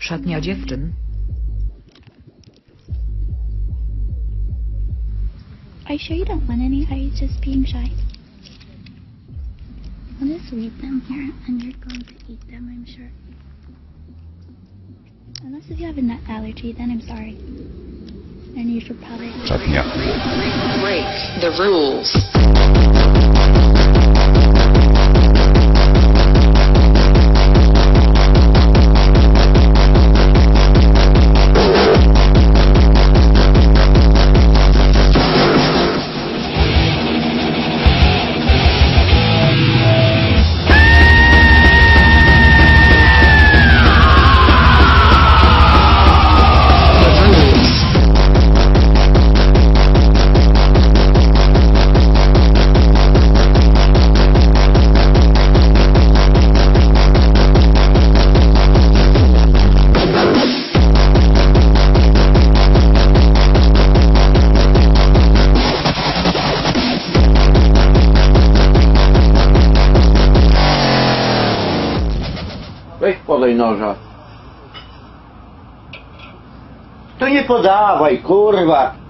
Szatnia dziewczyn. Are you sure you don't want any? Are you just being shy? I'll just leave them here and you're going to eat them, I'm sure. Unless if you have a nut allergy, then I'm sorry. And you should probably... Szatnia. Break the rules. Weź podaj noża. To nie podawaj, kurwa.